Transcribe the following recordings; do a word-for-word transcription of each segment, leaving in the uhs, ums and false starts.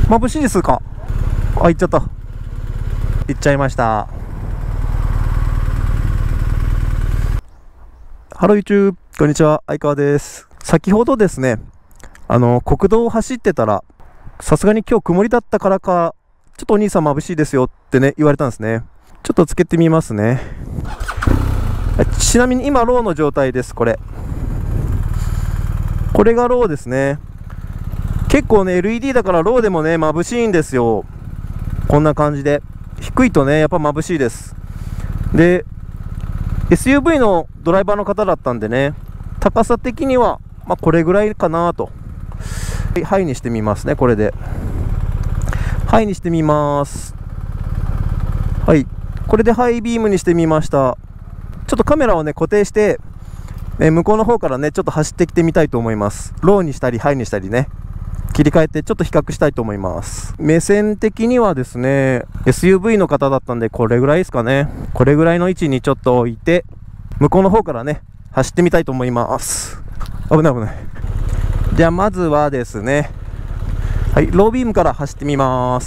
眩しいですか？あ、行っちゃった。行っちゃいました。ハロー YouTube、こんにちは、相川です。先ほどですね、あの、国道を走ってたら、さすがに今日曇りだったからか、ちょっとお兄さん眩しいですよってね、言われたんですね。ちょっとつけてみますね。ちなみに今、ローの状態です、これ。これがローですね。結構ね、エルイーディー だからローでもね、眩しいんですよ。こんな感じで。低いとね、やっぱ眩しいです。で、エスユーブイ のドライバーの方だったんでね、高さ的には、まあ、これぐらいかなと。ハイにしてみますね、これで。ハイにしてみます。はい。これでハイビームにしてみました。ちょっとカメラをね、固定して、え向こうの方からね、ちょっと走ってきてみたいと思います。ローにしたり、ハイにしたりね。切り替えてちょっと比較したいと思います。目線的にはですね、エスユーブイ の方だったんで、これぐらいですかね。これぐらいの位置にちょっと置いて、向こうの方からね、走ってみたいと思います。危ない危ない。じゃあまずはですね、はい、ロービームから走ってみます。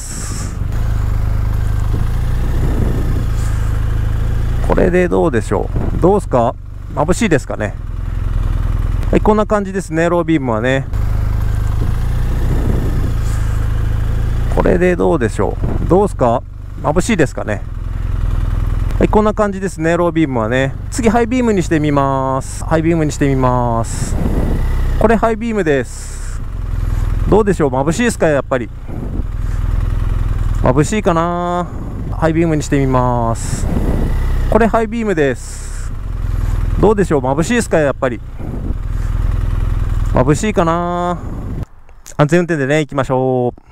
これでどうでしょう。どうですか？眩しいですかね。はい、こんな感じですね、ロービームはね。これでどうでしょう。どうですか？眩しいですかね。はい、こんな感じですね、ロービームはね。次、ハイビームにしてみます。ハイビームにしてみます。これ、ハイビームです。どうでしょう？眩しいですか？やっぱり。眩しいかな？ハイビームにしてみます。これ、ハイビームです。どうでしょう？眩しいですか？やっぱり。眩しいかな？安全運転でね、行きましょう。